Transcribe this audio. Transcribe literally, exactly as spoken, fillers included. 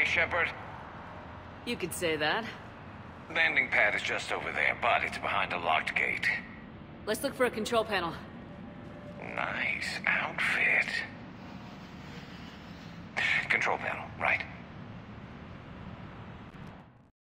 Shepard? You could say that. Landing pad is just over there, but it's behind a locked gate. Let's look for a control panel. Nice outfit. Control panel, right.